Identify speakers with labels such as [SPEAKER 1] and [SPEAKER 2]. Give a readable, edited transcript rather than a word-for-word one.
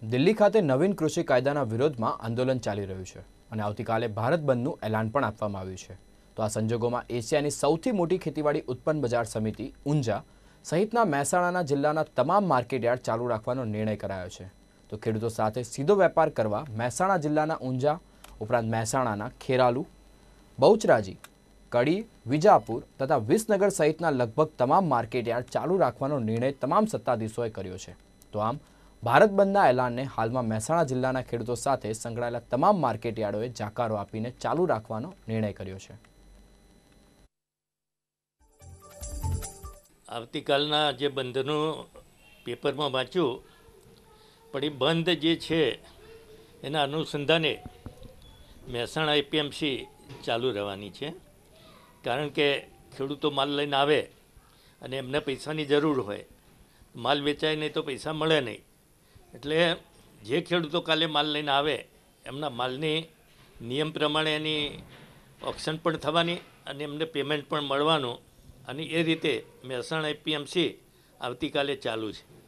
[SPEAKER 1] દિલ્હી ખાતે નવીન કૃષિ કાયદાના વિરોધમાં આંદોલન ચાલી રહ્યું છે અને આવતીકાલે ભારત બંધનું એલાન પણ આપવામાં આવ્યું છે। તો આ સંજોગોમાં એશિયાની સૌથી મોટી ખેતીવાડી ઉત્પન્ન બજાર સમિતિ ઊંઝા સહિતના મહેસાણા જિલ્લાના તમામ માર્કેટયાર્ડ ચાલુ રાખવાનો નિર્ણય કરાયો છે। તો ખેડૂતો સાથે સીધો વેપાર કરવા મહેસાણા જિલ્લાના ઊંઝા ઉપરાંત મહેસાણાના ખેરાલુ, બહુચરાજી, કડી, વિજાપુર તથા વિસનગર સહિતના લગભગ તમામ માર્કેટયાર્ડ ચાલુ રાખવાનો નિર્ણય તમામ સત્તાધીશોએ કર્યો છે। તો આમ ભારત બંધના એલાનને હાલમાં મહેસાણા જિલ્લાના ખેડૂતો સાથે સંકળાયેલા તમામ માર્કેટયાર્ડોએ જાકારો આપીને ચાલુ રાખવાનો નિર્ણય કર્યો છે।
[SPEAKER 2] આવતીકાલના જે બંધનું પેપરમાં વાંચ્યું, પણ એ બંધ જે છે એના અનુસંધાને મહેસાણા એપીએમસી ચાલુ રહેવાની છે। કારણ કે ખેડૂતો માલ લઈને આવે અને એમને પૈસાની જરૂર હોય, માલ વેચાય નહીં તો પૈસા મળે નહીં, એટલે જે ખેડૂતો કાલે માલ લઈને આવે એમના માલની નિયમ પ્રમાણે એની ઓક્શન પણ થવાની અને એમને પેમેન્ટ પણ મળવાનું, અને એ રીતે મહેસાણા એપીએમસી આવતીકાલે ચાલુ છે।